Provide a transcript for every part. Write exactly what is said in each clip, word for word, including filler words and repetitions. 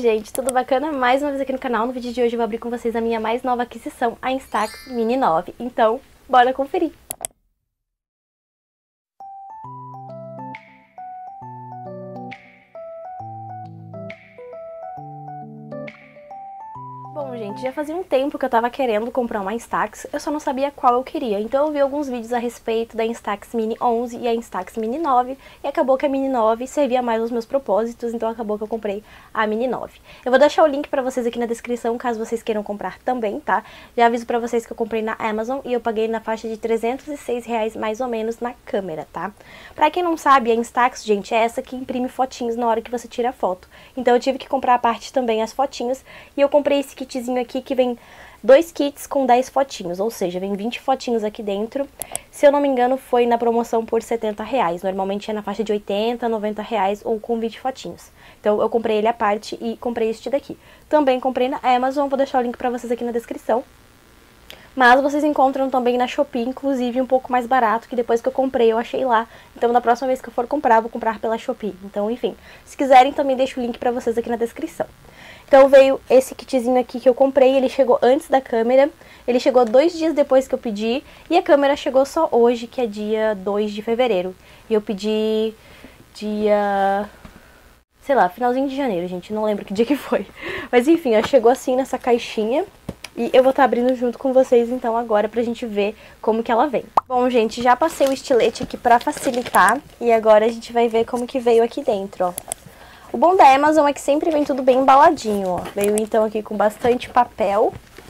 gente, tudo bacana? Mais uma vez aqui no canal. No vídeo de hoje eu vou abrir com vocês a minha mais nova aquisição, a Instax Mini nove. Então, bora conferir! Bom, gente, já fazia um tempo que eu tava querendo comprar uma Instax, eu só não sabia qual eu queria. Então eu vi alguns vídeos a respeito da Instax Mini onze e a Instax Mini nove, e acabou que a Mini nove servia mais aos meus propósitos, então acabou que eu comprei a Mini nove. Eu vou deixar o link pra vocês aqui na descrição, caso vocês queiram comprar também, tá? Já aviso pra vocês que eu comprei na Amazon e eu paguei na faixa de trezentos e seis reais mais ou menos na câmera, tá? Pra quem não sabe, a Instax, gente, é essa que imprime fotinhos na hora que você tira a foto. Então eu tive que comprar a parte também as fotinhos, e eu comprei esse kitzinho aqui que vem dois kits com dez fotinhos, ou seja, vem vinte fotinhos aqui dentro. Se eu não me engano, foi na promoção por setenta reais. Normalmente é na faixa de oitenta, noventa reais ou com vinte fotinhos. Então eu comprei ele à parte e comprei este daqui. Também comprei na Amazon, vou deixar o link pra vocês aqui na descrição. Mas vocês encontram também na Shopee, inclusive um pouco mais barato, que depois que eu comprei eu achei lá. Então na próxima vez que eu for comprar, vou comprar pela Shopee. Então, enfim, se quiserem também deixo o link pra vocês aqui na descrição. Então veio esse kitzinho aqui que eu comprei, ele chegou antes da câmera, ele chegou dois dias depois que eu pedi, e a câmera chegou só hoje, que é dia dois de fevereiro. E eu pedi dia... sei lá, finalzinho de janeiro, gente, não lembro que dia que foi. Mas enfim, ela chegou assim nessa caixinha. E eu vou estar abrindo junto com vocês, então, agora, pra gente ver como que ela vem. Bom, gente, já passei o estilete aqui pra facilitar, e agora a gente vai ver como que veio aqui dentro, ó. O bom da Amazon é que sempre vem tudo bem embaladinho, ó. Veio, então, aqui com bastante papel.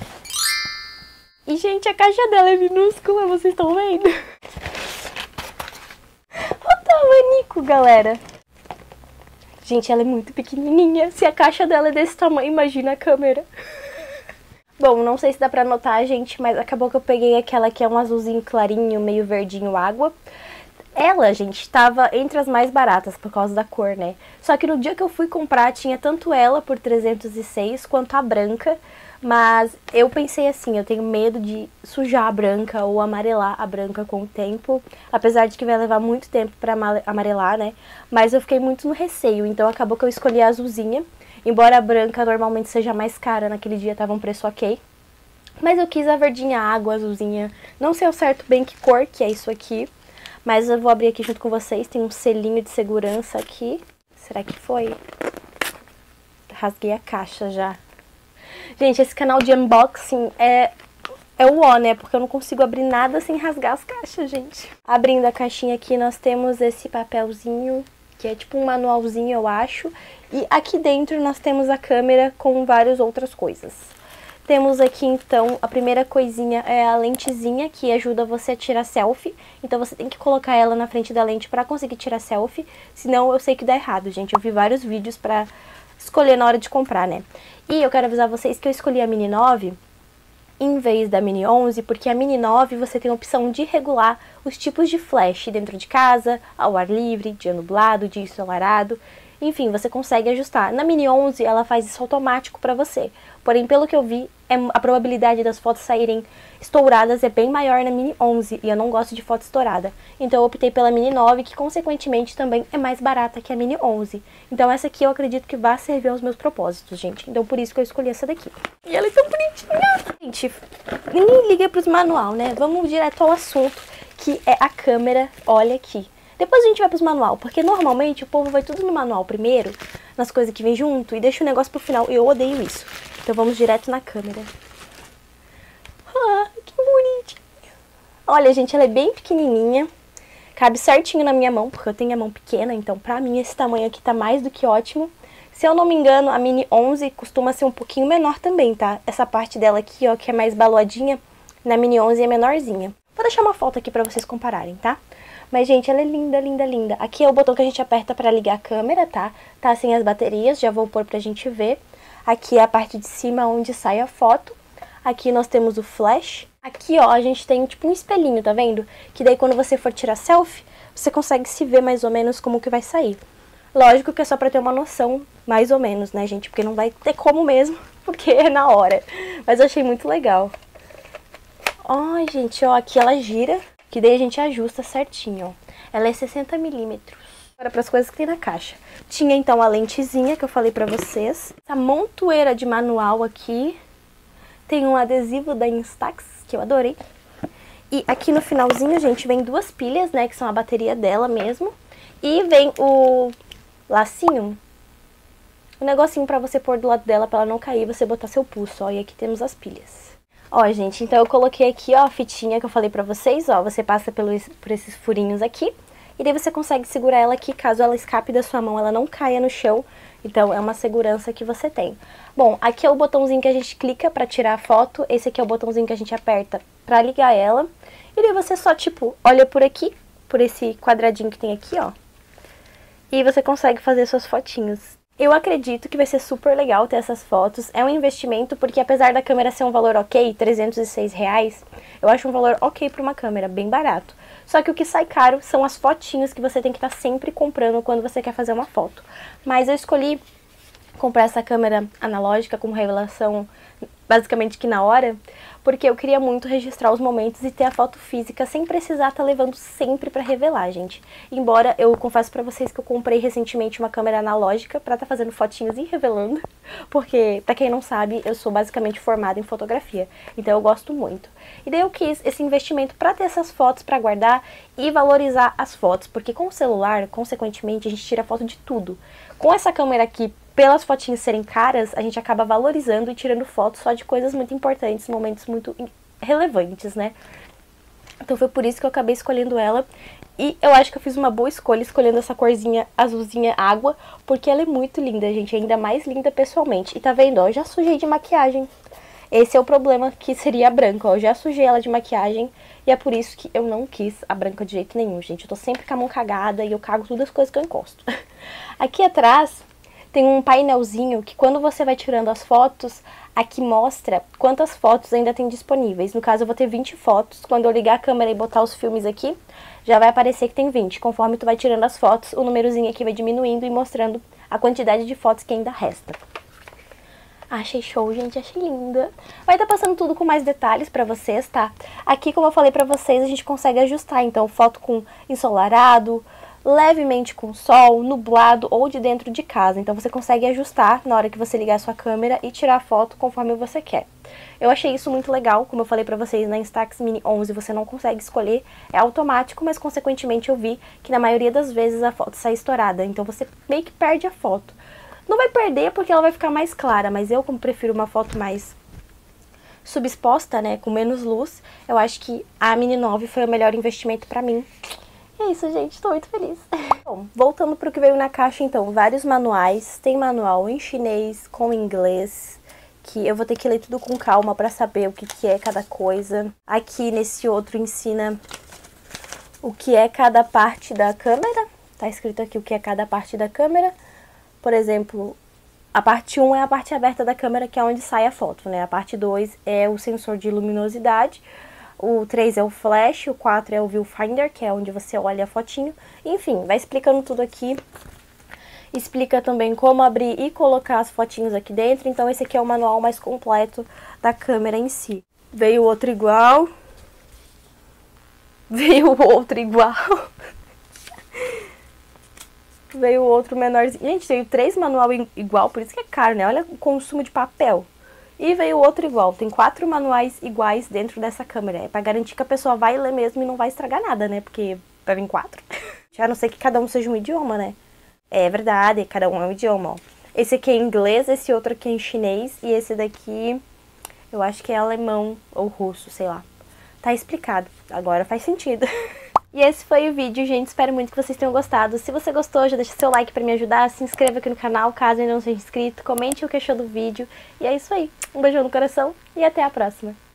E, gente, a caixa dela é minúscula, vocês estão vendo? O tamanico, galera. Gente, ela é muito pequenininha. Se a caixa dela é desse tamanho, imagina a câmera. Bom, não sei se dá pra notar, gente, mas acabou que eu peguei aquela que é um azulzinho clarinho, meio verdinho água. Ela, gente, tava entre as mais baratas por causa da cor, né? Só que no dia que eu fui comprar, tinha tanto ela por trezentos e seis quanto a branca. Mas eu pensei assim, eu tenho medo de sujar a branca ou amarelar a branca com o tempo. Apesar de que vai levar muito tempo pra amarelar, né? Mas eu fiquei muito no receio, então acabou que eu escolhi a azulzinha. Embora a branca normalmente seja mais cara, naquele dia tava um preço ok. Mas eu quis a verdinha água, azulzinha. Não sei ao certo bem que cor que é isso aqui. Mas eu vou abrir aqui junto com vocês. Tem um selinho de segurança aqui. Será que foi? Rasguei a caixa já. Gente, esse canal de unboxing é... é o ó, né? Porque eu não consigo abrir nada sem rasgar as caixas, gente. Abrindo a caixinha aqui, nós temos esse papelzinho, que é tipo um manualzinho, eu acho. E aqui dentro nós temos a câmera com várias outras coisas. Temos aqui, então, a primeira coisinha é a lentezinha, que ajuda você a tirar selfie. Então você tem que colocar ela na frente da lente pra conseguir tirar selfie, senão eu sei que dá errado, gente. Eu vi vários vídeos pra escolher na hora de comprar, né? E eu quero avisar vocês que eu escolhi a Mini nove em vez da Mini onze, porque a Mini nove você tem a opção de regular os tipos de flash dentro de casa, ao ar livre, dia nublado, dia ensolarado. Enfim, você consegue ajustar. Na Mini onze, ela faz isso automático pra você. Porém, pelo que eu vi, é, a probabilidade das fotos saírem estouradas é bem maior na Mini onze. E eu não gosto de foto estourada. Então eu optei pela Mini nove, que consequentemente também é mais barata que a Mini onze. Então essa aqui eu acredito que vai servir aos meus propósitos, gente. Então por isso que eu escolhi essa daqui. E ela é tão bonitinha! Gente, ninguém liga pros manual, né? Vamos direto ao assunto, que é a câmera. Olha aqui. Depois a gente vai pros manual, porque normalmente o povo vai tudo no manual primeiro, nas coisas que vem junto, e deixa o negócio pro final, e eu odeio isso. Então vamos direto na câmera. Ah, que bonitinha. Olha, gente, ela é bem pequenininha, cabe certinho na minha mão, porque eu tenho a mão pequena, então pra mim esse tamanho aqui tá mais do que ótimo. Se eu não me engano, a Mini onze costuma ser um pouquinho menor também, tá? Essa parte dela aqui, ó, que é mais baloadinha, na Mini onze é menorzinha. Vou deixar uma foto aqui pra vocês compararem, tá? Mas, gente, ela é linda, linda, linda. Aqui é o botão que a gente aperta pra ligar a câmera, tá? Tá sem as baterias, já vou pôr pra gente ver. Aqui é a parte de cima onde sai a foto. Aqui nós temos o flash. Aqui, ó, a gente tem tipo um espelhinho, tá vendo? Que daí quando você for tirar selfie, você consegue se ver mais ou menos como que vai sair. Lógico que é só pra ter uma noção, mais ou menos, né, gente? Porque não vai ter como mesmo, porque é na hora. Mas eu achei muito legal. Ai, gente, ó, aqui ela gira. Que daí a gente ajusta certinho, ó. Ela é sessenta milímetros. Agora para as coisas que tem na caixa. Tinha então a lentezinha que eu falei pra vocês. Essa montoeira de manual aqui. Tem um adesivo da Instax, que eu adorei. E aqui no finalzinho, gente, vem duas pilhas, né, que são a bateria dela mesmo. E vem o lacinho, o negocinho pra você pôr do lado dela pra ela não cair e você botar seu pulso, ó. E aqui temos as pilhas. Ó, gente, então eu coloquei aqui, ó, a fitinha que eu falei pra vocês, ó. Você passa pelo, por esses furinhos aqui. E daí você consegue segurar ela aqui, caso ela escape da sua mão, ela não caia no chão. Então é uma segurança que você tem. Bom, aqui é o botãozinho que a gente clica pra tirar a foto. Esse aqui é o botãozinho que a gente aperta pra ligar ela. E daí você só, tipo, olha por aqui, por esse quadradinho que tem aqui, ó. E você consegue fazer suas fotinhos. Eu acredito que vai ser super legal ter essas fotos. É um investimento, porque apesar da câmera ser um valor ok, trezentos e seis reais, eu acho um valor ok para uma câmera, bem barato. Só que o que sai caro são as fotinhos que você tem que estar sempre comprando quando você quer fazer uma foto. Mas eu escolhi comprar essa câmera analógica com revelação basicamente que na hora, porque eu queria muito registrar os momentos e ter a foto física sem precisar estar levando sempre pra revelar, gente. Embora eu confesso pra vocês que eu comprei recentemente uma câmera analógica pra estar fazendo fotinhos e revelando, porque, pra quem não sabe, eu sou basicamente formada em fotografia, então eu gosto muito. E daí eu quis esse investimento pra ter essas fotos pra guardar e valorizar as fotos, porque com o celular, consequentemente, a gente tira foto de tudo. Com essa câmera aqui, pelas fotinhas serem caras, a gente acaba valorizando e tirando fotos só de coisas muito importantes, momentos muito relevantes, né? Então foi por isso que eu acabei escolhendo ela. E eu acho que eu fiz uma boa escolha escolhendo essa corzinha azulzinha água, porque ela é muito linda, gente, ainda mais linda pessoalmente. E tá vendo, ó, eu já sujei de maquiagem. Esse é o problema, que seria a branca, ó, eu já sujei ela de maquiagem. E é por isso que eu não quis a branca de jeito nenhum, gente. Eu tô sempre com a mão cagada e eu cago todas as coisas que eu encosto. Aqui atrás tem um painelzinho que quando você vai tirando as fotos, aqui mostra quantas fotos ainda tem disponíveis. No caso eu vou ter vinte fotos, quando eu ligar a câmera e botar os filmes aqui, já vai aparecer que tem vinte. Conforme tu vai tirando as fotos, o númerozinho aqui vai diminuindo e mostrando a quantidade de fotos que ainda resta. Achei show, gente, achei linda. Vai estar passando tudo com mais detalhes pra vocês, tá? Aqui, como eu falei pra vocês, a gente consegue ajustar, então, foto com ensolarado, levemente com sol, nublado ou de dentro de casa. Então você consegue ajustar na hora que você ligar a sua câmera e tirar a foto conforme você quer. Eu achei isso muito legal, como eu falei pra vocês, na Instax Mini onze você não consegue escolher, é automático, mas consequentemente eu vi que na maioria das vezes a foto sai estourada, então você meio que perde a foto. Não vai perder porque ela vai ficar mais clara, mas eu, como prefiro uma foto mais subexposta, né, com menos luz, eu acho que a Mini nove foi o melhor investimento pra mim. É isso, gente, tô muito feliz. Bom, voltando pro que veio na caixa, então, vários manuais. Tem manual em chinês, com inglês, que eu vou ter que ler tudo com calma pra saber o que, que é cada coisa. Aqui, nesse outro, ensina o que é cada parte da câmera. Tá escrito aqui o que é cada parte da câmera. Por exemplo, a parte um é a parte aberta da câmera, que é onde sai a foto, né? A parte dois é o sensor de luminosidade. O três é o flash, o quatro é o viewfinder, que é onde você olha a fotinho. Enfim, vai explicando tudo aqui. Explica também como abrir e colocar as fotinhos aqui dentro. Então esse aqui é o manual mais completo da câmera em si. Veio outro igual. Veio outro igual. Veio outro menorzinho. Gente, veio três manual igual, por isso que é caro, né? Olha o consumo de papel. E veio outro igual. Tem quatro manuais iguais dentro dessa câmera. É pra garantir que a pessoa vai ler mesmo e não vai estragar nada, né? Porque vai vir quatro. A não ser que cada um seja um idioma, né? É verdade, cada um é um idioma, ó. Esse aqui é em inglês, esse outro aqui é em chinês. E esse daqui, eu acho que é alemão ou russo, sei lá. Tá explicado. Agora faz sentido. E esse foi o vídeo, gente. Espero muito que vocês tenham gostado. Se você gostou, já deixa seu like pra me ajudar. Se inscreva aqui no canal, caso ainda não seja inscrito. Comente o que achou do vídeo. E é isso aí. Um beijão no coração e até a próxima.